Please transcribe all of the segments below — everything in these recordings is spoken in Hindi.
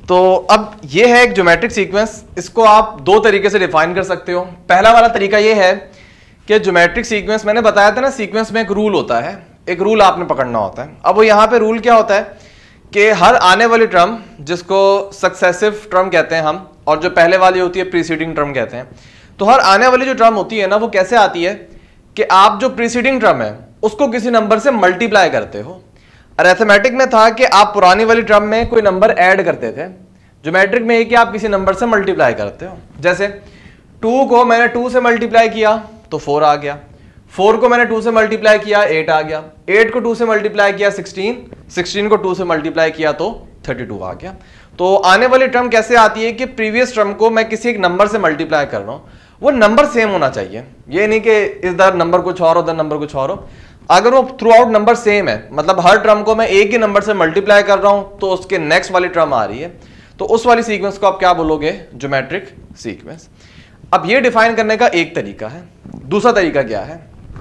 तो अब ये है एक ज्योमेट्रिक सीक्वेंस, इसको आप दो तरीके से डिफाइन कर सकते हो। पहला वाला तरीका ये है कि ज्योमेट्रिक सीक्वेंस, मैंने बताया था ना सीक्वेंस में एक रूल होता है, एक रूल आपने पकड़ना होता है। अब वो यहाँ पे रूल क्या होता है कि हर आने वाली टर्म, जिसको सक्सेसिव टर्म कहते हैं हम, और जो पहले वाली होती है प्रीसीडिंग टर्म कहते हैं, तो हर आने वाली जो टर्म होती है ना वो कैसे आती है कि आप जो प्रीसीडिंग टर्म है उसको किसी नंबर से मल्टीप्लाई करते हो। अरिथमेटिक में था कि आप पुरानी वाली टर्म में कोई नंबर ऐड करते थे, ज्योमेट्रिक में ये कि आप किसी नंबर से मल्टीप्लाई करते हो। जैसे 2 को मैंने 2 से मल्टीप्लाई किया तो 4 आ गया, 4 को मैंने 2 से मल्टीप्लाई किया 8 आ गया, 8 को 2 से मल्टीप्लाई किया 16, 16 को 2 से मल्टीप्लाई किया तो 32 आ गया। तो आने वाली टर्म कैसे आती है कि प्रीवियस टर्म को मैं किसी एक नंबर से मल्टीप्लाई कर रहा हूं, वो नंबर सेम होना चाहिए। ये नहीं कि इधर नंबर कुछ और उधर नंबर कुछ और हो। अगर वो थ्रू आउट नंबर सेम है, मतलब हर टर्म को मैं एक ही नंबर से मल्टीप्लाई कर रहा हूं तो उसके नेक्स्ट वाली टर्म आ रही है, तो उस वाली सीक्वेंस को आप क्या बोलोगे? Geometric sequence. अब ये डिफाइन करने का एक तरीका है। दूसरा तरीका क्या है?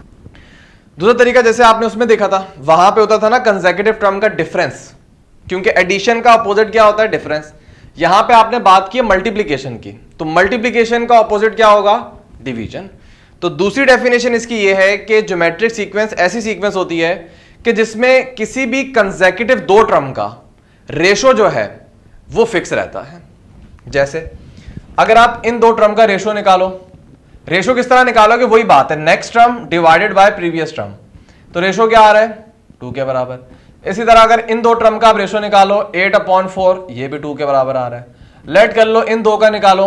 दूसरा तरीका जैसे आपने उसमें देखा था, वहां पे होता था ना कंसेक्यूटिव टर्म का डिफरेंस, क्योंकि एडिशन का अपोजिट क्या होता है? डिफरेंस। यहां पे आपने बात की मल्टीप्लीकेशन की, तो मल्टीप्लीकेशन का अपोजिट क्या होगा? डिवीजन। तो दूसरी डेफिनेशन इसकी ये है कि ज्योमेट्रिक सीक्वेंस ऐसी सीक्वेंस होती है कि जिसमें किसी भी कंसेक्यूटिव दो टर्म का रेशो जो है वो फिक्स रहता है। जैसे अगर आप इन दो टर्म का रेशो निकालो, रेशो किस तरह निकालोगे? वही बात है, next term divided by previous term, तो रेशो क्या आ रहा है? 2 के बराबर। इसी तरह अगर इन दो टर्म का आप रेशो निकालो 8/4, ये भी 2 के बराबर आ रहा है। लेट कर लो इन दो का निकालो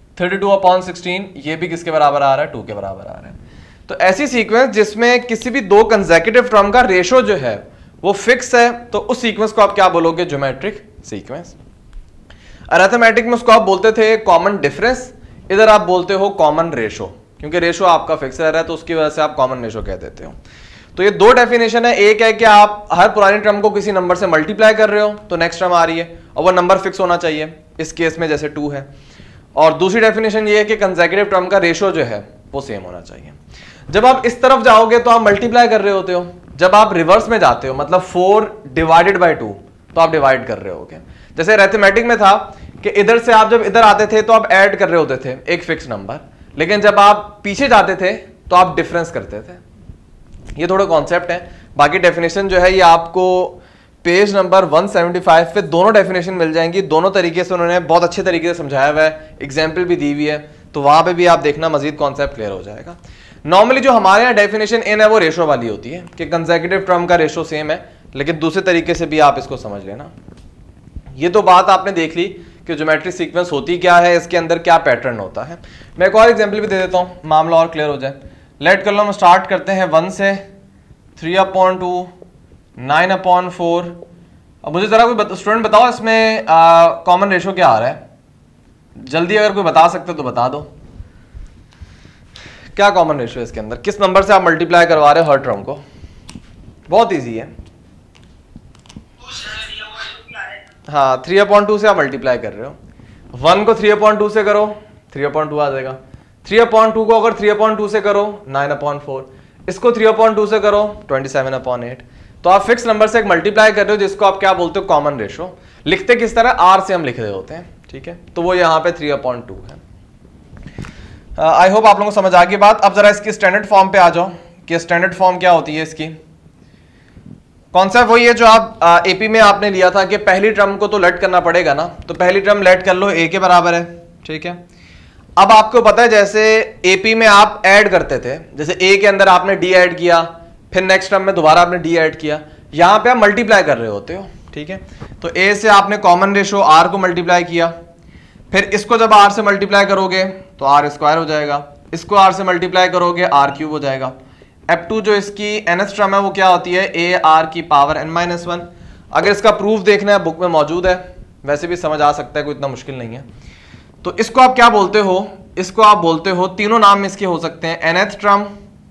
32/16, ये भी किसके बराबर आ रहा है? 2 के बराबर आ रहा है। तो ऐसी सीक्वेंस जिसमें किसी भी दो कंसेक्यूटिव टर्म का रेशो जो है वो फिक्स है, तो उस सीक्वेंस को आप क्या बोलोगे? Geometric sequence. अरिथमेटिक में उसको आप बोलते थे कॉमन डिफरेंस, इधर आप बोलते हो कॉमन रेशो, क्योंकि रेशो आपका फिक्स रह रहा है तो उसकी वजह से आप कॉमन रेशो कह देते हो। तो ये दो डेफिनेशन है, एक है कि आप हर पुरानी टर्म को किसी नंबर से मल्टीप्लाई कर रहे हो तो नेक्स्ट टर्म आ रही है और वो नंबर फिक्स होना चाहिए, इस केस में जैसे 2 है। और दूसरी डेफिनेशन ये है कि कंसेक्यूटिव टर्म का रेशो जो है वो सेम होना चाहिए। जब आप इस तरफ जाओगे तो आप मल्टीप्लाई कर रहे होते हो, जब आप रिवर्स में जाते हो मतलब 4 डिवाइडेड बाय 2 तो आप डिवाइड कर रहे होगे। जैसे अरिथमेटिक में था कि इधर से आप जब इधर आते थे तो आप ऐड कर रहे होते थे एक फिक्स नंबर, लेकिन जब आप पीछे जाते थे तो आप डिफरेंस करते थे। ये थोड़े कॉन्सेप्ट है, बाकी डेफिनेशन जो है ये आपको पेज नंबर 175 पे दोनों डेफिनेशन मिल जाएंगी। दोनों तरीके से उन्होंने बहुत अच्छे तरीके से समझाया हुआ है, एग्जाम्पल भी दी हुई है, तो वहां पे भी आप देखना मजीद कॉन्सेप्ट क्लियर हो जाएगा। नॉर्मली जो हमारे यहाँ डेफिनेशन इन है वो रेशो वाली होती है कि कंसेक्यूटिव टर्म का रेशो सेम है, लेकिन दूसरे तरीके से भी आप इसको समझ लेना। ये तो बात आपने देख ली कि ज्योमेट्रिक सीक्वेंस होती क्या है, इसके अंदर क्या पैटर्न होता है। मैं एक और एग्जाम्पल भी दे देता हूँ, मामला और क्लियर हो जाए। लेट कर लो हम स्टार्ट करते हैं 1 से 3/2, 9/4। अब मुझे जरा कोई स्टूडेंट बताओ इसमें कॉमन रेशो क्या आ रहा है? जल्दी अगर कोई बता सकते तो बता दो, क्या कॉमन रेशो है इसके अंदर? किस नंबर से आप मल्टीप्लाई करवा रहे हो हर टर्म को? बहुत इजी है, हाँ 3/2 से आप मल्टीप्लाई कर रहे हो। 1 को 3/2 से करो 3/2 आ जाएगा, 3/2 को अगर 3/2 से करो 9/4, इसको 3/2 से करो 27/8। तो आप फिक्स नंबर से एक मल्टीप्लाई कर रहे हो जिसको आप क्या बोलते हो? Common ratio. लिखते किस तरह? आर से हम लिख रहे होते हैं, ठीक है, तो वो यहाँ पे 3/2 है। आई होप आप लोगों को समझ आ गई बात। अब जरा इसकी स्टैंडर्ड फॉर्म पे आ जाओ कि स्टैंडर्ड फॉर्म क्या होती है इसकी। कॉन्सेप्ट वही है जो आप एपी में आपने लिया था कि पहली टर्म को तो लेट करना पड़ेगा ना, तो पहली टर्म लेट कर लो ए के बराबर है, ठीक है। अब आपको पता है जैसे एपी में आप ऐड करते थे, जैसे ए के अंदर आपने डी ऐड किया, फिर नेक्स्ट टर्म में दोबारा आपने डी ऐड किया, यहां पे आप मल्टीप्लाई कर रहे होते हो, ठीक है। तो ए से आपने कॉमन रेशो आर को मल्टीप्लाई किया, फिर इसको जब आर से मल्टीप्लाई करोगे तो आर स्क्वायर हो जाएगा, इसको आर से मल्टीप्लाई करोगे आर क्यूब हो जाएगा। F2 जो इसकी nth टर्म है वो क्या होती है? a r की पावर n-1। अगर इसका प्रूफ देखना है बुक में मौजूद है, वैसे भी समझ आ सकता है, कोई इतना मुश्किल नहीं है। तो इसको आप क्या बोलते हो? इसको आप बोलते हो, तीनों नाम इसके हो सकते हैं, nth टर्म,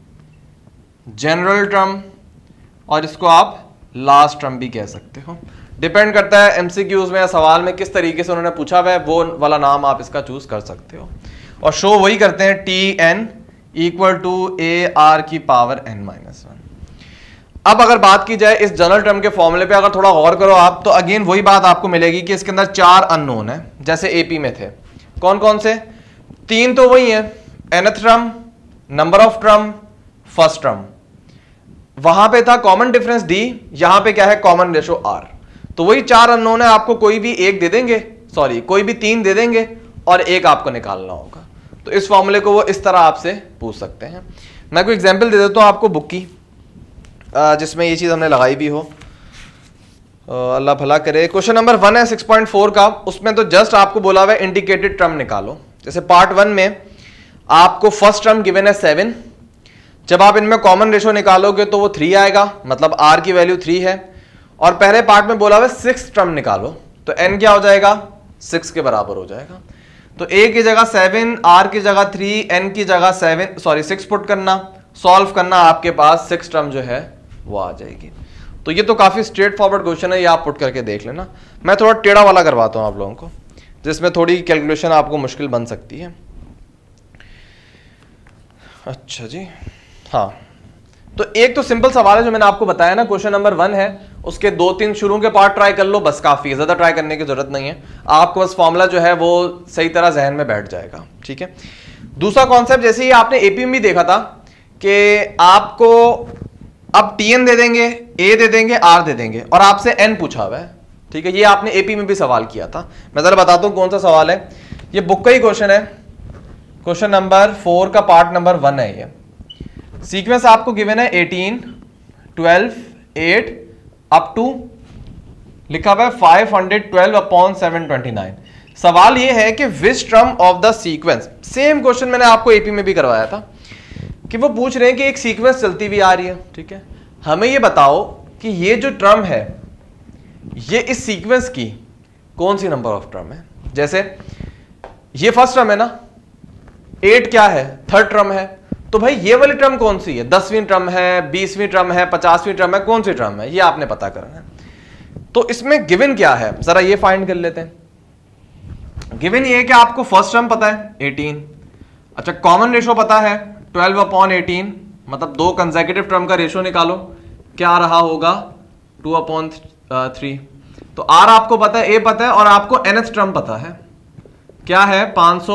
जनरल टर्म और इसको आप लास्ट टर्म भी कह सकते हो। डिपेंड करता है एमसीक्यूज में या सवाल में किस तरीके से उन्होंने पूछा हुआ है, वो वाला नाम आप इसका चूज कर सकते हो। और शो वही करते हैं Tn = a r की पावर n-1। अब अगर बात की जाए इस जनरल टर्म के फॉर्मूले पे, अगर थोड़ा गौर करो आप, तो अगेन वही बात आपको मिलेगी कि इसके अंदर 4 अननोन है, जैसे एपी में थे। कौन कौन से? 3 तो वही है, nth term, number of term, first term. वहां पे था कॉमन डिफरेंस डी, यहां पे क्या है? Common ratio R. तो वही 4 अननोन है, आपको कोई भी एक दे देंगे, सॉरी कोई भी 3 दे देंगे और एक आपको निकालना होगा। तो इस फॉर्मूले को वो इस तरह आपसे पूछ सकते हैं। मैं कोई एग्जांपल दे देता हूं आपको बुक की, जिसमें ये चीज हमने लगाई भी हो, अल्लाह भला करे। क्वेश्चन नंबर 1 है 6.4 का, उसमें तो जस्ट आपको बोला हुआ है इंडिकेटेड टर्म निकालो। जैसे पार्ट 1 में आपको फर्स्ट टर्म गिवन है 7, जब आप इनमें कॉमन रेशो निकालोगे तो वो 3 आएगा, मतलब r की वैल्यू 3 है। और पहले पार्ट में बोला हुआ है 6 टर्म निकालो, तो n क्या हो जाएगा? 6 के बराबर हो जाएगा। तो a की जगह 7, r की जगह 3, n की जगह 6 पुट करना, सॉल्व करना, आपके पास 6 टर्म जो है वो आ जाएगी। तो ये तो काफी स्ट्रेट फॉरवर्ड क्वेश्चन है, ये आप पुट करके देख लेना। मैं थोड़ा टेढ़ा वाला करवाता हूं आप लोगों को, जिसमें थोड़ी कैलकुलेशन आपको मुश्किल बन सकती है। अच्छा जी, हाँ, तो एक तो सिंपल सवाल है जो मैंने आपको बताया ना, क्वेश्चन नंबर 1 है, उसके 2-3 शुरू के पार्ट ट्राई कर लो, बस काफी है, ज्यादा ट्राई करने की जरूरत नहीं है। आपको बस फॉर्मूला जो है वो सही तरह जहन में बैठ जाएगा, ठीक है। दूसरा कॉन्सेप्ट, जैसे ही आपने एपी में भी देखा था कि आपको अब टीएन दे देंगे, ए दे देंगे, आर दे देंगे, और आपसे एन पूछा हुआ है, ठीक है। ये आपने एपी में भी सवाल किया था। मैं जरा बताता हूं कौन सा सवाल है। ये बुक का ही क्वेश्चन है, क्वेश्चन नंबर 4 का पार्ट नंबर 1 है। ये सीक्वेंस आपको गिवन है 18, 12, 8 अप टू लिखा हुआ है 512/729। सवाल ये है कि which term of the sequence, same question मैंने आपको एपी में भी करवाया था, कि वो पूछ रहे हैं कि एक सीक्वेंस चलती हुई आ रही है, ठीक है, हमें ये बताओ कि ये जो टर्म है ये इस सीक्वेंस की कौन सी नंबर ऑफ टर्म है। जैसे ये फर्स्ट टर्म है ना, 8 क्या है? थर्ड टर्म है। तो भाई ये वाली टर्म कौन सी है? 10वीं टर्म है, 20वीं टर्म है, 50वीं टर्म है, कौन सी टर्म है? ये आपने पता करना है। तो इसमें गिवन क्या है, जरा ये फाइंड कर लेते हैं। गिवन ये है कि आपको फर्स्ट टर्म पता है 18, अच्छा कॉमन रेशो पता है 12/18, मतलब 2 कंसेक्यूटिव टर्म का रेशो निकालो, क्या रहा होगा? 2/3। तो r आपको पता है, a पता है, और आपको nth टर्म पता है, क्या है?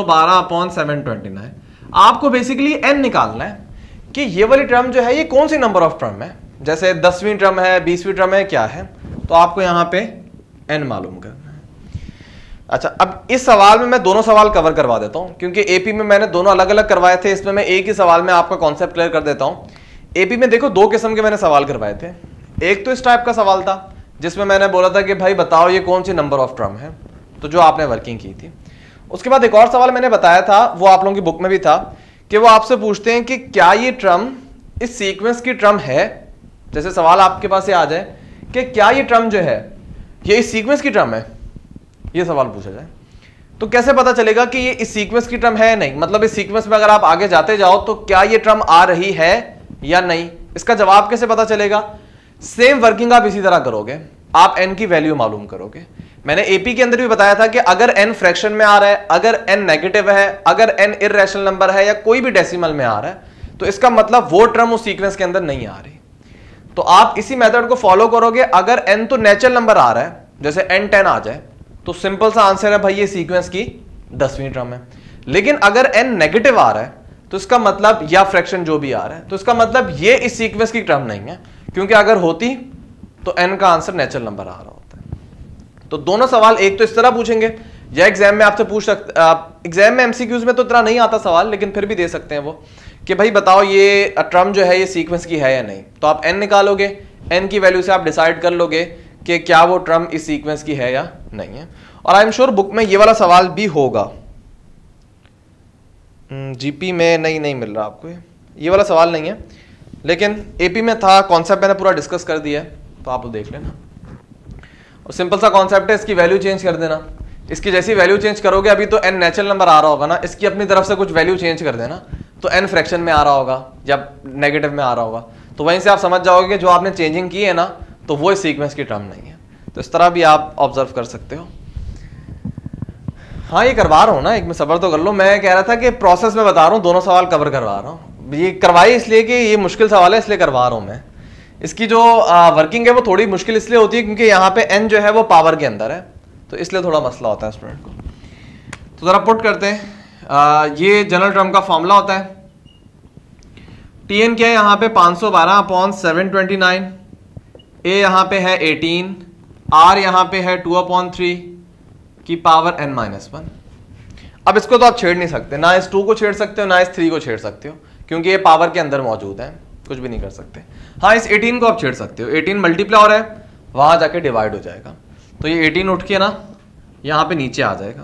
512/729। आपको बेसिकली n निकालना है कि ये वाली टर्म जो है ये कौन सी नंबर ऑफ टर्म है। जैसे 10वीं टर्म है, 20वीं टर्म है, क्या है? तो आपको यहां पे n मालूम करना है। अच्छा, अब इस सवाल में मैं दोनों सवाल कवर करवा देता हूं, क्योंकि एपी में मैंने दोनों अलग अलग करवाए थे, इसमें मैं एक ही सवाल में आपका कॉन्सेप्ट क्लियर कर देता हूं। एपी में देखो 2 किस्म के मैंने सवाल करवाए थे। एक तो इस टाइप का सवाल था जिसमें मैंने बोला था कि भाई बताओ ये कौन सी नंबर ऑफ टर्म है, तो जो आपने वर्किंग की थी। उसके बाद एक और सवाल मैंने बताया था, वो आप लोगों की बुक में भी था, कि वो आपसे पूछते हैं कि क्या ये टर्म इस सीक्वेंस की टर्म है। जैसे सवाल आपके पास ये आ जाए कि क्या ये टर्म जो है ये इस सीक्वेंस की टर्म है, ये सवाल पूछा जाए, तो कैसे पता चलेगा कि ये इस सीक्वेंस की टर्म है? नहीं, मतलब इस सीक्वेंस में अगर आप आगे जाते जाओ तो क्या ये टर्म आ रही है या नहीं, इसका जवाब कैसे पता चलेगा? सेम वर्किंग आप इसी तरह करोगे, आप n की वैल्यू मालूम करोगे। मैंने एपी के अंदर भी बताया था कि अगर n फ्रैक्शन में आ रहा है, अगर n नेगेटिव है, अगर n इर्रेशनल नंबर है, या कोई भी डेसिमल में आ रहा है, तो इसका मतलब वो टर्म उस सीक्वेंस के अंदर नहीं आ रही। तो आप इसी मेथड को फॉलो करोगे। अगर n तो नेचुरल नंबर आ रहा है, जैसे n 10 आ जाए, तो सिंपल सा आंसर है भाई ये सीक्वेंस की 10वीं टर्म है। लेकिन अगर n नेगेटिव आ रहा है तो इसका मतलब, या फ्रैक्शन जो भी आ रहा है, तो इसका मतलब ये इस सीक्वेंस की टर्म नहीं है, क्योंकि अगर होती तो n का आंसर नेचुरल नंबर आ रहा होता है। तो दोनों सवाल एक तो इस तरह पूछेंगे, या एग्जाम में आपसे पूछ सकते, एग्जाम में एमसीक्यूज में तो इतना नहीं आता सवाल, लेकिन फिर भी दे सकते हैं वो, कि भाई बताओ ये टर्म जो है ये सीक्वेंस की है या नहीं। तो आप n निकालोगे, n की वैल्यू से आप डिसाइड कर लोगे कि क्या वो टर्म इस सीक्वेंस की है या नहीं है। और आई एम श्योर बुक में ये वाला सवाल भी होगा, जीपी में नहीं मिल रहा आपको, ये वाला सवाल नहीं है, लेकिन एपी में था। कॉन्सेप्ट मैंने पूरा डिस्कस कर दिया है, तो आप वो देख लेना। और सिंपल सा कॉन्सेप्ट है, इसकी वैल्यू चेंज कर देना। इसकी जैसी वैल्यू चेंज करोगे, अभी तो n नेचुरल नंबर आ रहा होगा ना, इसकी अपनी तरफ से कुछ वैल्यू चेंज कर देना, तो n फ्रैक्शन में आ रहा होगा या नेगेटिव में आ रहा होगा, तो वहीं से आप समझ जाओगे कि जो आपने चेंजिंग की है ना, तो वो इस सीक्वेंस की टर्म नहीं है। तो इस तरह भी आप ऑब्जर्व कर सकते हो। हाँ, ये करवा रहा हूँ ना, एक में सब्र तो कर लो। मैं कह रहा था कि प्रोसेस में बता रहा हूँ, दोनों सवाल कवर करवा रहा हूँ। ये करवाई इसलिए कि ये मुश्किल सवाल है, इसलिए करवा रहा हूँ मैं। इसकी जो वर्किंग है वो थोड़ी मुश्किल इसलिए होती है क्योंकि यहाँ पे n जो है वो पावर के अंदर है, तो इसलिए थोड़ा मसला होता है स्टूडेंट को। तो ज़रा पुट करते हैं, ये जनरल टर्म का फॉर्मूला होता है। Tn क्या है यहाँ पे 512/729, A यहाँ पे है 18, R यहाँ पे है 2/3 की पावर n-1। अब इसको तो आप छेड़ नहीं सकते, ना इस 2 को छेड़ सकते हो ना इस 3 को छेड़ सकते हो, क्योंकि ये पावर के अंदर मौजूद है, कुछ भी नहीं कर सकते। हाँ, इस 18 को आप छेड़ सकते हो, 18 मल्टीप्लाई है, वहां जाके डिवाइड हो जाएगा, तो ये 18 उठ के ना यहाँ पे नीचे आ जाएगा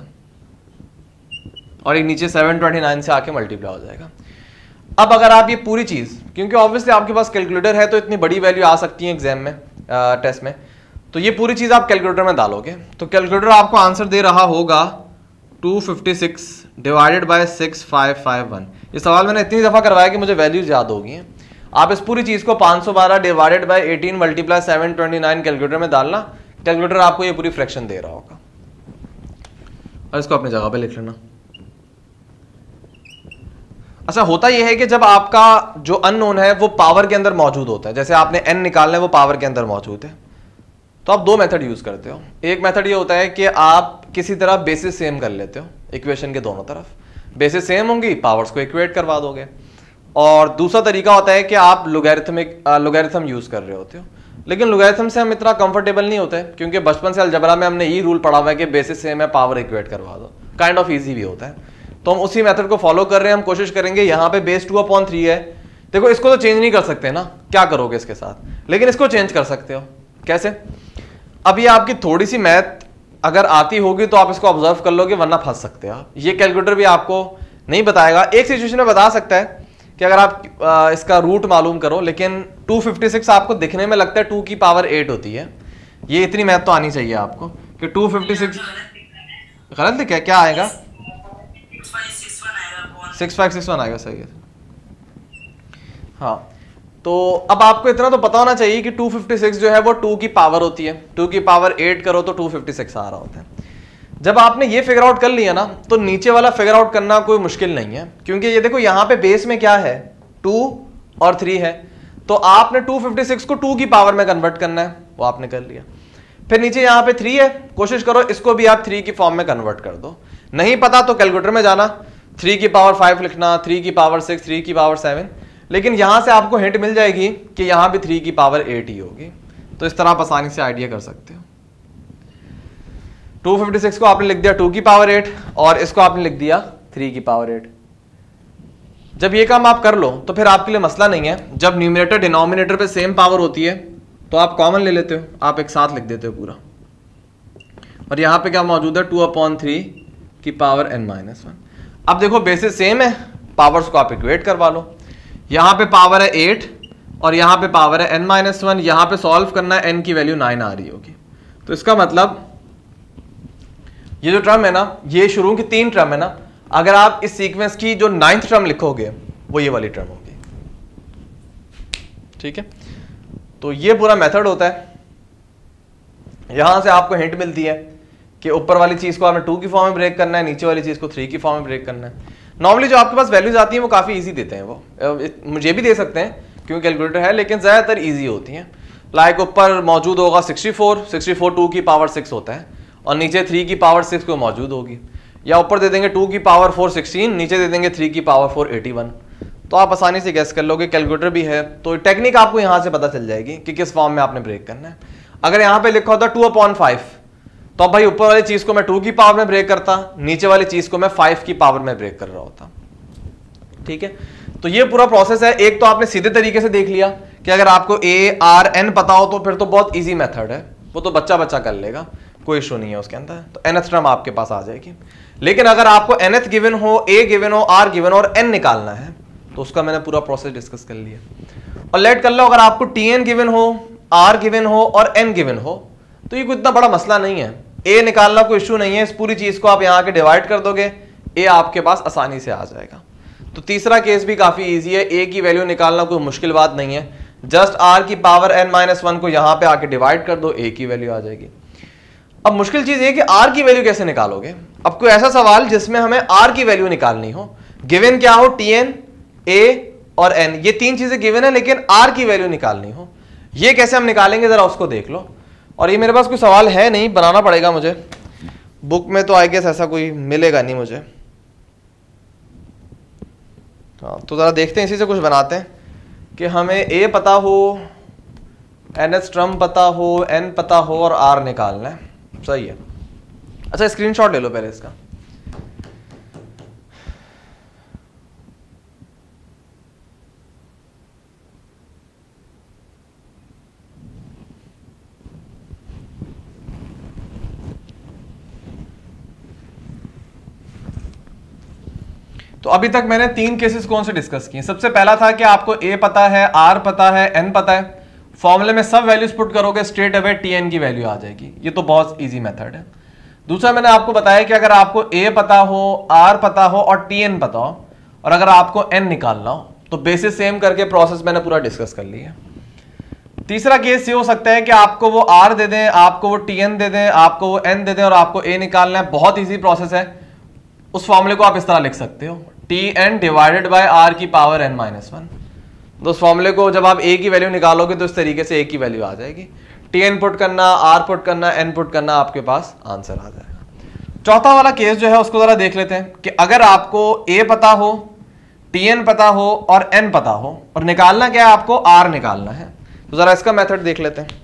और एक नीचे 729 से आके मल्टीप्लाई हो जाएगा। अब अगर आप ये पूरी चीज़, क्योंकि ऑब्वियसली आपके पास कैलकुलेटर है तो इतनी बड़ी वैल्यू आ सकती है एग्जाम में, टेस्ट में, तो ये पूरी चीज़ आप कैलकुलेटर में डालोगे तो कैलकुलेटर आपको आंसर दे रहा होगा 256 डिवाइडेड बाय 6551। ये सवाल मैंने इतनी दफ़ा करवाया कि मुझे वैल्यूज याद हो गई हैं। आप इस पूरी चीज़ को 512 डिवाइडेड बाय 18 मल्टीप्लाई 729 कैलकुलेटर में डालना, कैलकुलेटर आपको ये पूरी फ्रैक्शन दे रहा होगा और इसको अपनी जगह पे लिख लेना। अच्छा, होता यह है कि जब आपका जो अननोन है वो पावर के अंदर मौजूद होता है, जैसे आपने n निकालना है वो पावर के अंदर मौजूद है, तो आप दो मेथड यूज करते हो। एक मेथड ये होता है कि आप किसी तरह बेसिस सेम कर लेते हो, इक्वेशन के दोनों तरफ बेसिस सेम होंगी, पावर्स को इक्वेट करवा दोगे। और दूसरा तरीका होता है कि आप लोगैरिथम यूज कर रहे होते हो, लेकिन लोगैरिथम से हम इतना कंफर्टेबल नहीं होते क्योंकि बचपन से अलजबरा में हमने यही रूल पढ़ा हुआ है कि बेसिस सेम है, पावर इक्वेट करवा दो, काइंड ऑफ ईजी भी होता है, तो हम उसी मेथड को फॉलो कर रहे हैं। हम कोशिश करेंगे, यहाँ पे बेस 2/3 है, देखो इसको तो चेंज नहीं कर सकते ना, क्या करोगे इसके साथ, लेकिन इसको चेंज कर सकते हो। कैसे? अब ये आपकी थोड़ी सी मैथ अगर आती होगी तो आप इसको ऑब्जर्व कर लोगे, वरना फंस सकते हो आप। ये कैलकुलेटर भी आपको नहीं बताएगा, एक सिचुएशन में बता सकता है कि अगर आप इसका रूट मालूम करो, लेकिन 256 आपको दिखने में लगता है 2 की पावर 8 होती है। ये इतनी मैथ तो आनी चाहिए आपको कि 256 गलत लिखा है, क्या आएगा 6561 आएगा, सही है। हाँ, तो अब आपको इतना तो पता होना चाहिए कि 256 जो है वो 2 की पावर होती है, 2 की पावर 8 करो तो 256 आ रहा होता है। जब आपने ये फिगर आउट कर लिया ना, तो नीचे वाला फिगर आउट करना कोई मुश्किल नहीं है, क्योंकि ये देखो यहाँ पे बेस में क्या है 2 और 3 है, तो आपने 256 को 2 की पावर में कन्वर्ट करना है, वो आपने कर लिया। फिर नीचे यहाँ पे 3 है, कोशिश करो इसको भी आप 3 की फॉर्म में कन्वर्ट कर दो। नहीं पता तो कैलकुलेटर में जाना, 3 की पावर 5 लिखना, 3 की पावर 6, 3 की पावर 7, लेकिन यहां से आपको हिंट मिल जाएगी कि यहां भी 3 की पावर 8 ही होगी, तो इस तरह आप आसानी से आइडिया कर सकते हो। 256 को आपने लिख दिया 2 की पावर 8 और इसको आपने लिख दिया 3 की पावर 8। जब ये काम आप कर लो तो फिर आपके लिए मसला नहीं है। जब न्यूमरेटर डिनोमिनेटर पे सेम पावर होती है तो आप कॉमन ले लेते हो, आप एक साथ लिख देते हो पूरा, और यहां पे क्या मौजूद है 2/3 की पावर n-1। अब देखो बेसिस सेम है, पावर्स को आप इक्वेट करवा लो। यहां पे पावर है 8 और यहां पे पावर है n-1, यहां पे सॉल्व करना है, n की वैल्यू 9 आ रही होगी, तो इसका मतलब ये जो टर्म है ना, ये शुरू की 3 टर्म है ना, अगर आप इस सीक्वेंस की जो 9th टर्म लिखोगे वो ये वाली टर्म होगी। ठीक है, तो ये पूरा मेथड होता है। यहां से आपको हिंट मिलती है कि ऊपर वाली चीज को आपने 2 की फॉर्म में ब्रेक करना है, नीचे वाली चीज को 3 की फॉर्म में ब्रेक करना है। नॉर्मली जो आपके पास वैल्यूज आती हैं वो काफी इजी देते हैं, वो मुझे भी दे सकते हैं क्योंकि कैलकुलेटर है, लेकिन ज्यादातर इजी होती हैं। लाइक ऊपर मौजूद होगा 64 2 की पावर 6 होता है, और नीचे 3 की पावर 6 को मौजूद होगी, या ऊपर दे देंगे 2 की पावर 4 16, नीचे दे देंगे 3 की पावर 4 81, तो आप आसानी से गैस कर लोगे। कैलकुलेटर भी है तो टेक्निक आपको यहां से पता चल जाएगी कि किस फॉर्म में आपने ब्रेक करना है। अगर यहां पे लिखा होता 2/5, तो अब भाई ऊपर वाली चीज को मैं 2 की पावर में ब्रेक करता, नीचे वाली चीज को मैं 5 की पावर में ब्रेक कर रहा होता। ठीक है, तो ये पूरा प्रोसेस है। एक तो आपने सीधे तरीके से देख लिया कि अगर आपको A, R, N पता हो तो फिर तो बहुत इजी मेथड है, वो तो बच्चा कर लेगा, कोई इशू नहीं है उसके अंदर, तो nth टर्म आपके पास आ जाएगी। लेकिन अगर आपको nth गिवन हो, A गिवन हो, R गिवन हो और N निकालना है, तो उसका मैंने पूरा प्रोसेस डिस्कस कर लिया। और लेट कर लो, अगर आपको Tn गिवन हो, R गिवन हो और N गिवन हो, तो ये कोई इतना बड़ा मसला नहीं है। A निकालना कोई इशू नहीं है, इस पूरी चीज को आप यहाँ के डिवाइड कर दोगे, A आपके पास आसानी से आ जाएगा। तो तीसरा केस भी काफी इजी है, A की वैल्यू निकालना कोई मुश्किल बात नहीं है, जस्ट R की पावर n-1 को यहाँ पे आके डिवाइड कर दो, A की वैल्यू आ जाएगी। अब मुश्किल चीज ये कि R की वैल्यू कैसे निकालोगे। अब कोई ऐसा सवाल जिसमें हमें R की वैल्यू निकालनी हो, गिवन क्या हो Tn, A और N, ये 3 चीजें गिवन है, लेकिन R की वैल्यू निकालनी हो, ये कैसे हम निकालेंगे जरा उसको देख लो। और ये मेरे पास कोई सवाल है नहीं, बनाना पड़ेगा मुझे, बुक में तो आई गेस ऐसा कोई मिलेगा नहीं मुझे। हाँ तो जरा देखते हैं, इसी से कुछ बनाते हैं कि हमें ए पता हो, NH टर्म पता हो, N पता हो और R निकालना है। सही है। अच्छा स्क्रीनशॉट ले लो पहले इसका। तो अभी तक मैंने 3 केसेस कौन से डिस्कस किए। सबसे पहला था कि आपको A पता है, R पता है, N पता है, फॉर्मूले में सब वैल्यूज पुट करोगे, स्ट्रेट अवे Tn की वैल्यू आ जाएगी। ये तो बहुत इजी मेथड है। दूसरा मैंने आपको बताया कि अगर आपको A पता हो, R पता हो और Tn पता हो और अगर आपको N निकालना हो तो बेसिस सेम करके प्रोसेस मैंने पूरा डिस्कस कर लिया। तीसरा केस ये हो सकता है कि आपको वो R दे दें, आपको वो Tn दे दें, आपको वो N दे दें और आपको A निकालना है। बहुत ईजी प्रोसेस है। उस फॉर्मूले को आप इस तरह लिख सकते हो, Tn डिवाइडेड बाय R की पावर n-1। तो उस फॉर्मूले को जब आप A की वैल्यू निकालोगे तो इस तरीके से A की वैल्यू आ जाएगी। Tn पुट करना, R पुट करना, N पुट करना, आपके पास आंसर आ जाएगा। चौथा वाला केस जो है उसको जरा देख लेते हैं कि अगर आपको A पता हो, Tn पता हो और N पता हो और निकालना क्या है, आपको R निकालना है। तो जरा इसका मेथड देख लेते हैं।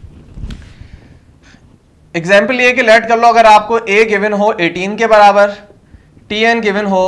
एग्जाम्पल ये कि लेट कर लो अगर आपको A गिवन हो 18 के बराबर, Tn गिवन हो,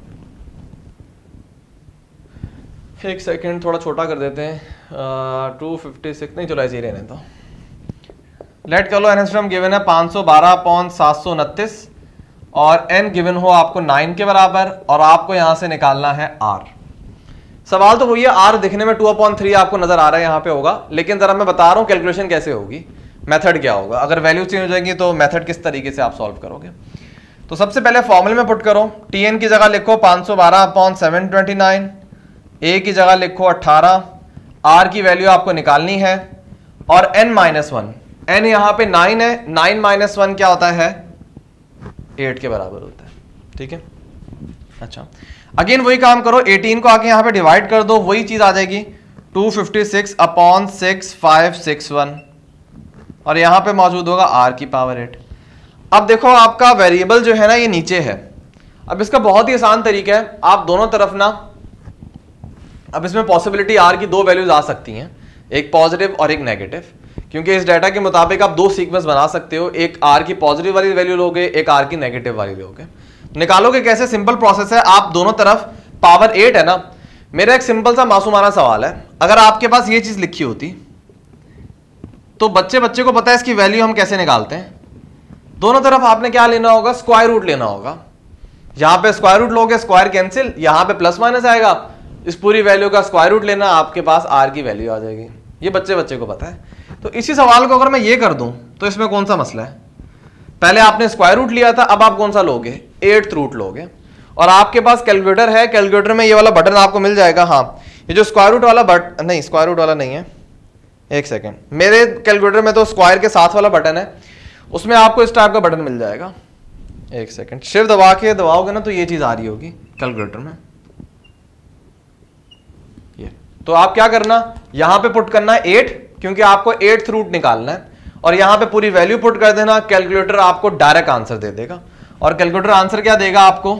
एक सेकेंड थोड़ा छोटा कर देते हैं, 256 नहीं, चलो ऐसे ही रहने तो। लेट कर लो NH टर्म गिवन है 512/729 और N गिवन हो आपको 9 के बराबर और आपको यहां से निकालना है R। सवाल तो वही है, R दिखने में 2/3 आपको नजर आ रहा है, यहां पे होगा, लेकिन जरा मैं बता रहा हूं कैलकुलेशन कैसे होगी, मेथड क्या होगा। अगर वैल्यू चेंज हो जाएगी तो मेथड किस तरीके से आप सॉल्व करोगे। तो सबसे पहले फॉर्मूले में पुट करो, Tn की जगह लिखो 512/729, A की जगह लिखो 18, R की वैल्यू आपको निकालनी है और n-1, n यहां पे 9 है, 9 - 1 क्या होता है, 8 के बराबर होता है। ठीक है। अच्छा अगेन वही काम करो, 18 को आके यहां पे डिवाइड कर दो, वही चीज आ जाएगी 256/6561 और यहां पे मौजूद होगा R की पावर 8। अब देखो आपका वेरिएबल जो है ना ये नीचे है। अब इसका बहुत ही आसान तरीका है, आप दोनों तरफ ना, अब इसमें पॉसिबिलिटी R की 2 वैल्यूज आ सकती हैं, एक पॉजिटिव और एक नेगेटिव, क्योंकि इस डाटा के मुताबिक आप 2 सीक्वेंस बना सकते हो, एक R की पॉजिटिव वाली वैल्यू लोगे, एक R की नेगेटिव वाली लोगे। निकालोगे कैसे, सिंपल प्रोसेस है, आप दोनों तरफ पावर 8 है ना। मेरा एक सिंपल सा मासूमाना सवाल है, अगर आपके पास ये चीज लिखी होती तो बच्चे को पता है इसकी वैल्यू हम कैसे निकालते हैं। दोनों तरफ आपने क्या लेना होगा, स्क्वायर रूट लेना होगा। यहां पे स्क्वायर रूट लोगे, स्क्वायर कैंसिल, यहां पे प्लस माइनस आएगा, इस पूरी वैल्यू का स्क्वायर रूट लेना, आपके पास R की वैल्यू आ जाएगी। ये बच्चे को पता है। तो इसी सवाल को अगर मैं ये कर दूं तो इसमें कौन सा मसला है, पहले आपने स्क्वायर रूट लिया था, अब आप कौन सा लोगे, 8th रूट लोगे और आपके पास कैलकुलेटर है, कैलकुलेटर में ये वाला बटन आपको मिल जाएगा। हाँ ये जो स्क्वायर रूट वाला बटन, नहीं स्क्वायर रूट वाला नहीं है, एक सेकेंड, मेरे कैलकुलेटर में तो स्क्वायर के साथ वाला बटन है, उसमें आपको इस टाइप का बटन मिल जाएगा। एक सेकेंड, शिफ्ट दबा के दबाओगे ना तो ये चीज आ रही होगी कैलकुलेटर में। ये तो आप क्या करना, यहां पे पुट करना है 8, क्योंकि आपको 8th रूट निकालना है और यहां पे पूरी वैल्यू पुट कर देना, कैलकुलेटर आपको डायरेक्ट आंसर दे देगा। और कैलकुलेटर आंसर क्या देगा आपको,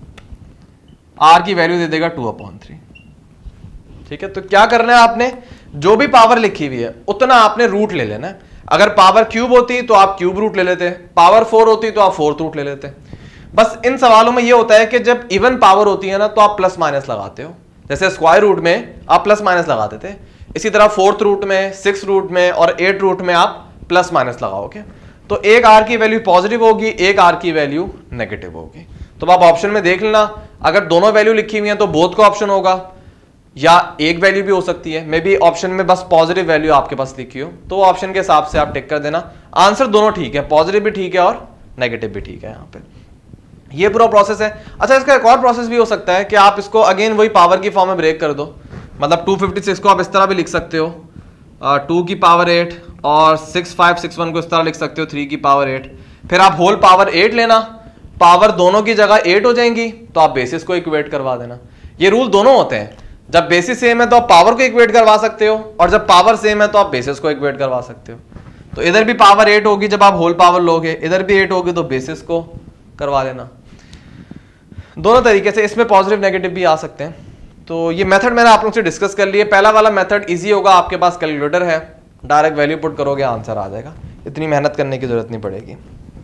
R की वैल्यू दे देगा 2/3। ठीक है। तो क्या करना है आपने, जो भी पावर लिखी हुई है उतना आपने रूट ले लेना है। अगर पावर क्यूब होती तो आप क्यूब रूट ले लेते, पावर 4 होती तो आप 4th रूट ले लेते। बस इन सवालों में ये होता है कि जब इवन पावर होती है ना तो आप प्लस माइनस लगाते हो, जैसे स्क्वायर रूट में आप प्लस माइनस लगाते थे, इसी तरह 4th रूट में, 6th रूट में और 8th रूट में आप प्लस माइनस लगाओगे। तो एक R की वैल्यू पॉजिटिव होगी, एक R की वैल्यू नेगेटिव होगी। तो आप ऑप्शन में देख लेना, अगर दोनों वैल्यू लिखी हुई है तो बोथ का ऑप्शन होगा, या एक वैल्यू भी हो सकती है, मे बी ऑप्शन में बस पॉजिटिव वैल्यू आपके पास लिखी हो, तो ऑप्शन के हिसाब से आप टिक कर देना। आंसर दोनों ठीक है, पॉजिटिव भी ठीक है और नेगेटिव भी ठीक है। यहाँ पे ये पूरा प्रोसेस है। अच्छा इसका एक और प्रोसेस भी हो सकता है कि आप इसको अगेन वही पावर की फॉर्म में ब्रेक कर दो, मतलब 256 को आप इस तरह भी लिख सकते हो 2 की पावर 8 और 6561 को इस तरह लिख सकते हो 3 की पावर 8। फिर आप होल पावर 8 लेना, पावर दोनों की जगह 8 हो जाएंगी तो आप बेसिस को इक्वेट करवा देना। ये रूल दोनों होते हैं, जब बेसिस सेम है तो आप पावर को इक्वेट करवा सकते हो, और जब पावर सेम है तो आप बेसिस को इक्वेट करवा सकते हो। तो इधर भी पावर 8 होगी जब आप होल पावर लोगे, इधर भी 8 होगी तो बेसिस को करवा लेना। दोनों तरीके से इसमें पॉजिटिव नेगेटिव भी आ सकते हैं। तो ये मेथड मैंने आप लोग से डिस्कस कर लिए। पहला वाला मेथड इजी होगा, आपके पास कैलकुलेटर है, डायरेक्ट वैल्यू पुट करोगे आंसर आ जाएगा, इतनी मेहनत करने की जरूरत नहीं पड़ेगी।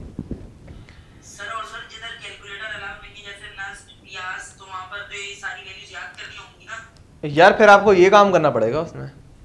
यार फिर आपको ये काम करना पड़ेगा उसमें,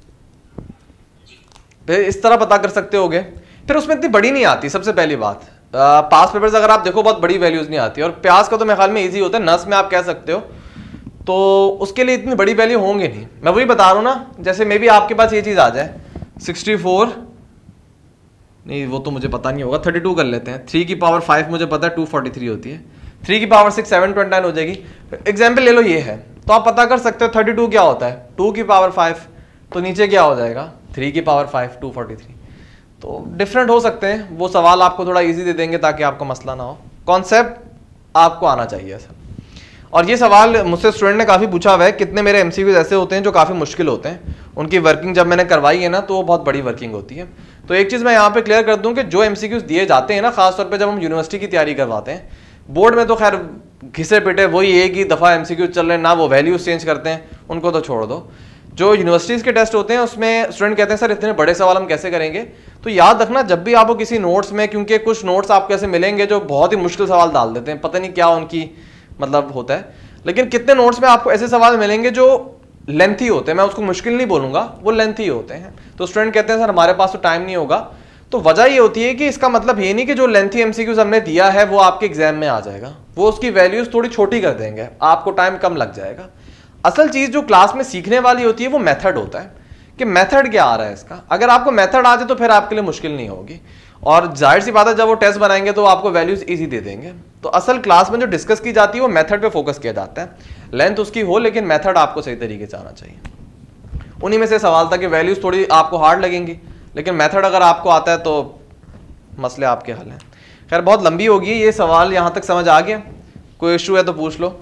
फिर इस तरह पता कर सकते होगे, फिर उसमें इतनी बड़ी नहीं आती। सबसे पहली बात, पास पेपर्स अगर आप देखो बहुत बड़ी वैल्यूज नहीं आती, और प्याज का तो मेरे ख्याल में इजी होता है, नस में आप कह सकते हो, तो उसके लिए इतनी बड़ी वैल्यू होंगे नहीं। मैं वही बता रहा हूँ ना, जैसे मे बी आपके पास ये चीज आ जाए 64, नहीं वो तो मुझे पता नहीं होगा, 32 कर लेते हैं, 3 की पावर 5 मुझे पता है 243 होती है, 3 की पावर 6 729 हो जाएगी। एग्जाम्पल ले लो ये है, तो आप पता कर सकते हो 32 क्या होता है, 2 की पावर 5, तो नीचे क्या हो जाएगा 3 की पावर 5 243। तो डिफरेंट हो सकते हैं, वो सवाल आपको थोड़ा इजी दे देंगे ताकि आपको मसला ना हो, कॉन्सेप्ट आपको आना चाहिए सर। और ये सवाल मुझसे स्टूडेंट ने काफ़ी पूछा हुआ है, कितने मेरे एमसीक्यूज ऐसे होते हैं जो काफ़ी मुश्किल होते हैं, उनकी वर्किंग जब मैंने करवाई है ना तो वो बहुत बड़ी वर्किंग होती है। तो एक चीज़ मैं यहाँ पे क्लियर कर दूँ कि जो एमसीक्यूज दिए जाते हैं ना, खासतौर पे जब हम यूनिवर्सिटी की तैयारी करवाते हैं, बोर्ड में तो खैर घिसे पिटे वही एक ही दफ़ा एमसीक्यूज चल रहे हैं ना, वो वैल्यूज चेंज करते हैं, उनको तो छोड़ दो। जो यूनिवर्सिटीज़ के टेस्ट होते हैं उसमें स्टूडेंट कहते हैं सर इतने बड़े सवाल हम कैसे करेंगे। तो याद रखना जब भी आपको किसी नोट्स में, क्योंकि कुछ नोट्स आपको ऐसे मिलेंगे जो बहुत ही मुश्किल सवाल डाल देते हैं, पता नहीं क्या उनकी मतलब होता है, लेकिन कितने नोट्स में आपको ऐसे सवाल मिलेंगे जो लेंथी होते हैं, मैं उसको मुश्किल नहीं बोलूंगा, वो लेंथी होते हैं। तो स्टूडेंट कहते हैं सर हमारे पास तो टाइम नहीं होगा। तो वजह ये होती है कि इसका मतलब ये नहीं कि जो लेंथी एमसीक्यूज हमने दिया है वो आपके एग्जाम में आ जाएगा, वो उसकी वैल्यूज थोड़ी छोटी कर देंगे, आपको टाइम कम लग जाएगा। असल चीज जो क्लास में सीखने वाली होती है वो मेथड होता है, कि मेथड क्या आ रहा है इसका। अगर आपको मेथड आ जाए तो फिर आपके लिए मुश्किल नहीं होगी, और जाहिर सी बात है जब वो टेस्ट बनाएंगे तो आपको वैल्यूज इजी दे देंगे। तो असल क्लास में जो डिस्कस की जाती है वो मेथड पे फोकस किया जाता है, लेंथ उसकी हो लेकिन मेथड आपको सही तरीके से आना चाहिए। उन्हीं में से सवाल था कि वैल्यूज थोड़ी आपको हार्ड लगेंगी, लेकिन मेथड अगर आपको आता है तो मसले आपके हल हैं। खैर बहुत लंबी होगी ये सवाल, यहाँ तक समझ आ गया? कोई इशू है तो पूछ लो।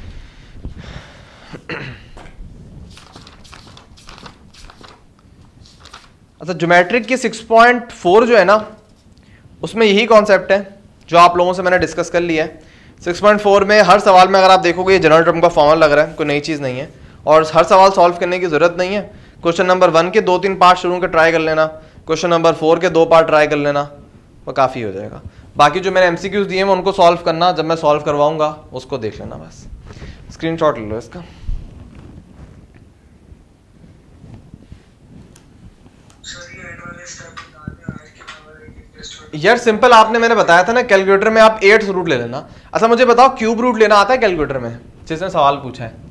अच्छा, ज्योमेट्रिक की 6.4 जो है ना, उसमें यही कॉन्सेप्ट है जो आप लोगों से मैंने डिस्कस कर लिया है। 6.4 में हर सवाल में अगर आप देखोगे ये जनरल टर्म का फॉर्मूला लग रहा है, कोई नई चीज़ नहीं है, और हर सवाल सॉल्व करने की जरूरत नहीं है। क्वेश्चन नंबर 1 के 2-3 पार्ट शुरू के ट्राई कर लेना, क्वेश्चन नंबर 4 के 2 पार्ट ट्राई कर लेना, वो काफ़ी हो जाएगा। बाकी जो मैंने एमसीक्यूज दिए हैं उनको सॉल्व करना, जब मैं सॉल्व करवाऊंगा उसको देख लेना, बस स्क्रीनशॉट ले लो इसका। यार सिंपल, आपने मैंने बताया था ना कैलकुलेटर में आप 8 रूट ले लेना। अच्छा मुझे बताओ क्यूब रूट लेना आता है कैलकुलेटर में, जिसने सवाल पूछा है?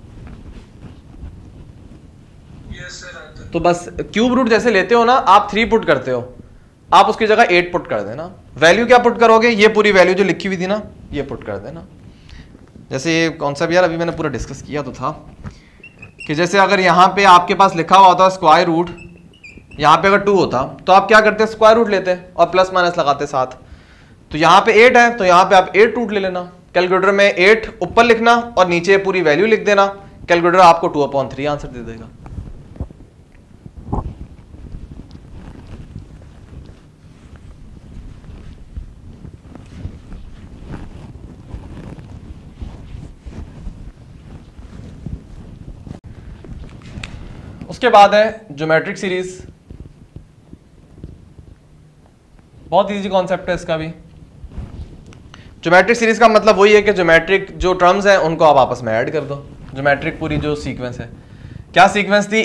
yes, sir, तो बस क्यूब रूट जैसे लेते हो ना, आप 3 पुट करते हो, आप उसकी जगह 8 पुट कर देना। वैल्यू क्या पुट करोगे? ये पूरी वैल्यू जो लिखी हुई थी ना, ये पुट कर देना। जैसे ये कॉन्सेप्ट यार अभी मैंने पूरा डिस्कस किया तो था कि जैसे अगर यहाँ पे आपके पास लिखा हुआ होता स्क्वायर रूट, यहाँ पे अगर 2 होता तो आप क्या करते? स्क्वायर रूट लेते और प्लस माइनस लगाते साथ। तो यहाँ पे 8 है तो यहाँ पे आप 8 रूट ले लेना। कैलकुलेटर में 8 ऊपर लिखना और नीचे पूरी वैल्यू लिख देना, कैलकुलेटर आपको 2/3 आंसर दे देगा। उसके बाद है ज्योमेट्रिक सीरीज, बहुत इजी कॉन्सेप्ट है इसका भी। ज्योमेट्रिक सीरीज का मतलब वही है कि ज्योमेट्रिक जो टर्म्स हैं उनको आप आपस में ऐड कर दो। ज्योमेट्रिक पूरी जो सीक्वेंस है, क्या सीक्वेंस थी?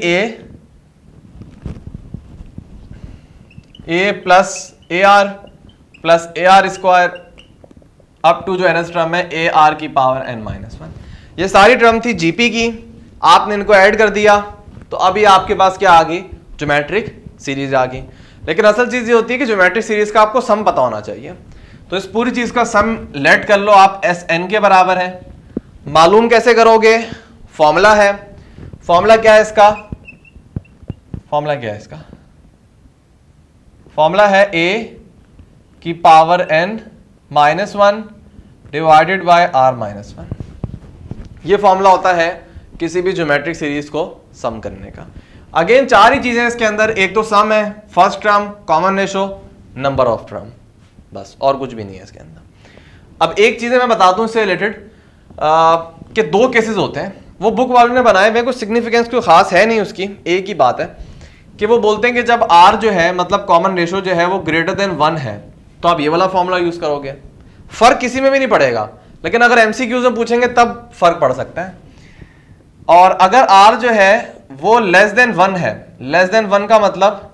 A plus A R plus A R square up to जो एनएस टर्म है ए आर की पावर n-1। ये सारी टर्म थी जीपी की, आपने इनको ऐड कर दिया तो अभी आपके पास क्या आ गई? ज्योमेट्रिक सीरीज आ गई। लेकिन असल चीज ये होती है कि ज्योमेट्रिक सीरीज का आपको सम पता होना चाहिए। तो इस पूरी चीज का सम लेट कर लो आप Sn के बराबर है। मालूम कैसे करोगे? फॉर्मूला है। फॉर्मूला क्या है इसका? फॉर्मूला क्या है इसका? फॉर्मूला है a की power n-1 divided by r-1। ये फॉर्मूला होता है किसी भी ज्योमेट्रिक सीरीज को सम करने का। अगेन 4 ही चीजें इसके अंदर, एक तो सम है, first term, common ratio, number of term, बस और कुछ भी नहीं है इसके अंदर। अब एक चीजें मैं बताता हूं इससे रिलेटेड कि 2 केसेस होते हैं, वो बुक वालों ने बनाए हुए, कुछ सिग्निफिकेंस कोई खास है नहीं उसकी, एक ही बात है कि वो बोलते हैं कि जब r जो है मतलब कॉमन रेशो जो है वो ग्रेटर देन 1 है तो आप ये वाला फॉर्मूला यूज करोगे। फर्क किसी में भी नहीं पड़ेगा, लेकिन अगर एमसीक्यूज में पूछेंगे तब फर्क पड़ सकता है। और अगर r जो है वो लेस देन 1 है, लेस देन 1 का मतलब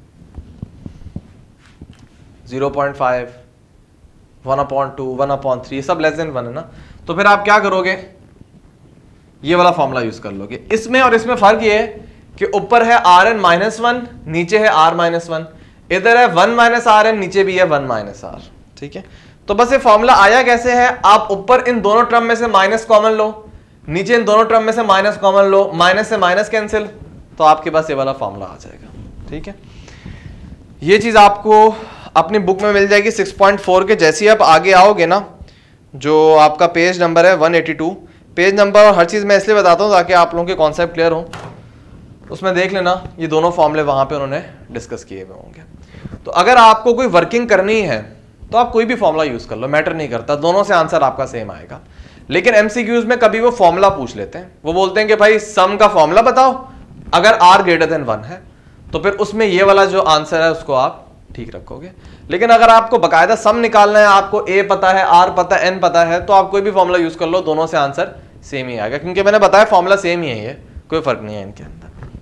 0.5, 1/2, 1/3, सब लेस देन 1 है ना, तो फिर आप क्या करोगे, ये वाला फॉर्मूला यूज कर लोगे। इसमें और इसमें फर्क ये है कि ऊपर है Rn-1, नीचे है r-1, इधर है 1 - Rn, नीचे भी है 1 - R, ठीक है। तो बस ये फॉर्मूला आया कैसे है, आप ऊपर इन दोनों टर्म में से माइनस कॉमन लो, नीचे इन दोनों टर्म में से माइनस कॉमन लो, माइनस से माइनस कैंसिल, तो आपके पास ये वाला फॉर्मूला आ जाएगा, ठीक है। ये चीज आपको अपनी बुक में मिल जाएगी 6.4 के। जैसे ही आप आगे आओगे ना, जो आपका पेज नंबर है 182, पेज नंबर और हर चीज मैं इसलिए बताता हूँ ताकि आप लोगों के कॉन्सेप्ट क्लियर हो, उसमें देख लेना ये दोनों फॉर्मूले वहां पे उन्होंने डिस्कस किए हुए होंगे। तो अगर आपको कोई वर्किंग करनी है तो आप कोई भी फॉर्मूला यूज कर लो, मैटर नहीं करता, दोनों से आंसर आपका सेम आएगा। लेकिन एमसीक्यूज में कभी वो फॉर्मूला पूछ लेते हैं, वो बोलते हैं कि भाई सम का फॉर्मूला बताओ, अगर r ग्रेटर देन 1 है तो फिर उसमें ये वाला जो आंसर है उसको आप ठीक रखोगे। लेकिन अगर आपको बकायदा सम निकालना है, आपको a पता है, r पता है, n पता है, तो आप कोई भी फॉर्मूला यूज कर लो, दोनों से आंसर सेम ही आएगा, क्योंकि मैंने बताया फॉर्मूला सेम ही है, ये कोई फर्क नहीं है इनके अंदर।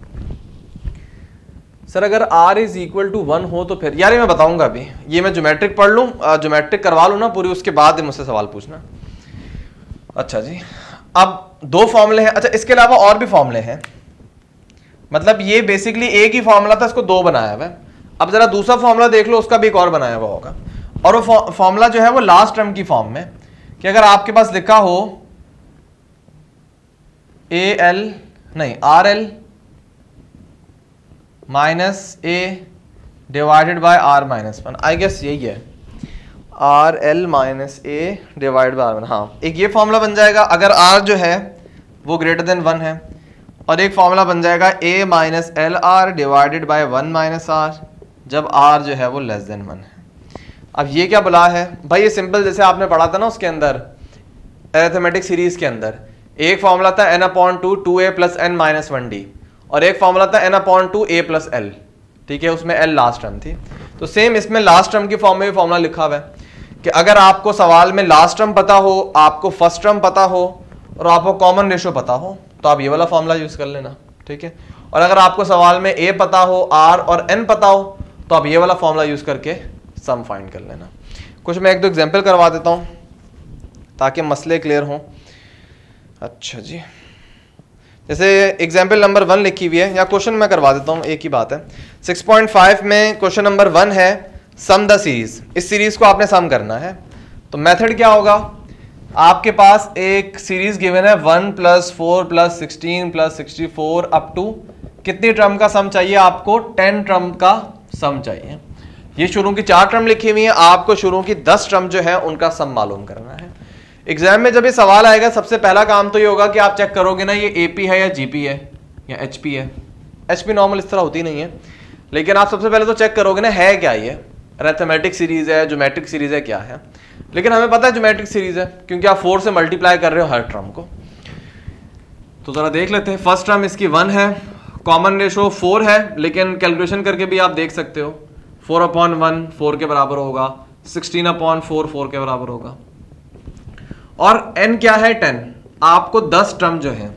सर अगर r इज इक्वल टू 1 हो तो फिर, यार मैं बताऊंगा अभी, ये मैं ज्योमेट्रिक पढ़ लूं, ज्योमेट्रिक करवा लूं ना पूरी, उसके बाद मुझसे सवाल पूछना। अच्छा जी, अब 2 फॉर्मूले हैं। अच्छा, इसके अलावा और भी फॉर्मूले हैं, मतलब ये बेसिकली एक ही फॉर्मूला था, इसको 2 बनाया हुआ है। अब जरा दूसरा फॉर्मूला देख लो, उसका भी एक और बनाया हुआ होगा, और वो फॉर्मूला जो है वो लास्ट टर्म की फॉर्म में, कि अगर आपके पास लिखा हो RL minus a divided by r-1, I guess यही है, RL minus a divide by r-1, हाँ, एक ये फॉर्मूला बन जाएगा अगर r जो है वो ग्रेटर देन 1 है, और एक फॉर्मूला बन जाएगा a minus LR divided by 1 - R जब r जो है वो लेस देन 1 है। अब ये क्या बुला है भाई, ये सिंपल, जैसे आपने पढ़ा था ना उसके अंदर अरिथमेटिक सीरीज के अंदर, एक फॉर्मूला था n/2 2a + n - 1d, और एक फॉर्मूला था n/2 a + l, ठीक है, उसमें l लास्ट टर्म थी। तो सेम इसमें लास्ट टर्म की फॉर्म में भी फॉर्मूला लिखा हुआ है कि अगर आपको सवाल में लास्ट टर्म पता हो, आपको फर्स्ट टर्म पता हो, और आपको कॉमन रेशो पता हो, तो आप ये वाला फॉर्मूला यूज कर लेना, ठीक है। और अगर आपको सवाल में a पता हो, r और n पता हो, तो आप ये वाला फॉर्मूला यूज करके सम फाइंड कर लेना। कुछ मैं 1-2 एग्जाम्पल करवा देता हूँ ताकि मसले क्लियर हों। अच्छा जी, जैसे एग्जाम्पल नंबर 1 लिखी हुई है, या क्वेश्चन मैं करवा देता हूँ, एक ही बात है। 6.5 में क्वेश्चन नंबर 1 है सम द सीरीज, इस सीरीज को आपने सम करना है। तो मेथड क्या होगा, आपके पास एक सीरीज गिवन है 1 + 4 + 16 + 64 अप टू कितनी टर्म का सम चाहिए आपको, 10 टर्म का सम चाहिए। ये शुरू की 4 टर्म लिखी हुई है, आपको शुरू की 10 टर्म जो है उनका सम मालूम करना है। एग्जाम में जब ये सवाल आएगा, सबसे पहला काम तो ये होगा कि आप चेक करोगे ना ये AP है या GP है या HP है। HP नॉर्मल इस तरह होती नहीं है, लेकिन आप सबसे पहले तो चेक करोगे ना है क्या, ये अरिथमेटिक सीरीज है, ज्योमेट्रिक सीरीज है, क्या है। लेकिन हमें पता है ज्योमेट्रिक सीरीज है क्योंकि आप 4 से मल्टीप्लाई कर रहे हो हर टर्म को। तो जरा देख लेते हैं, फर्स्ट टर्म इसकी 1 है, कॉमन रेशो 4 है, लेकिन कैलकुलेशन करके भी आप देख सकते हो 4/1 4 के बराबर होगा, 16/4 4 के बराबर होगा, और n क्या है 10, आपको 10 टर्म जो है,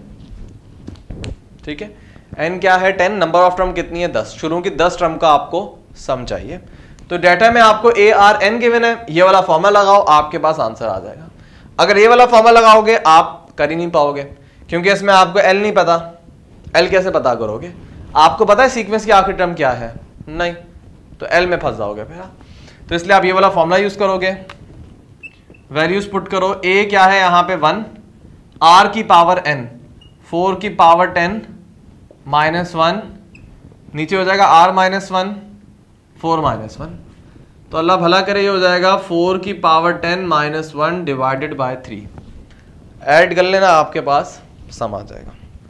ठीक है, n क्या है 10, नंबर ऑफ टर्म कितनी है 10, शुरू की 10 टर्म का आपको सम चाहिए। तो डाटा में आपको ARN गिवन है, ये वाला फॉर्मूला लगाओ, आपके पास आंसर आ जाएगा। अगर ये वाला फॉर्मूला लगाओगे आप कर ही नहीं पाओगे, क्योंकि इसमें आपको L नहीं पता, L कैसे पता करोगे, आपको पता है सीक्वेंस की आखिरी टर्म क्या है, नहीं, तो L में फंस जाओगे फिर। तो इसलिए आप ये वाला फॉर्मूला यूज करोगे, वैल्यूज पुट करो, a क्या है यहाँ पे 1, r की पावर n, 4 की पावर 10 -1, नीचे हो जाएगा r -1 4 -1, तो अल्लाह भला करे ये हो जाएगा 4 की पावर 10 -1 डिवाइडेड बाय 3, ऐड कर लेना, आपके पास सम आ जाएगा।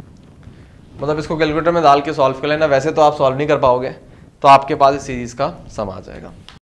मतलब इसको कैलकुलेटर में डाल के सॉल्व कर लेना, वैसे तो आप सॉल्व नहीं कर पाओगे, तो आपके पास इस सीरीज का सम आ जाएगा।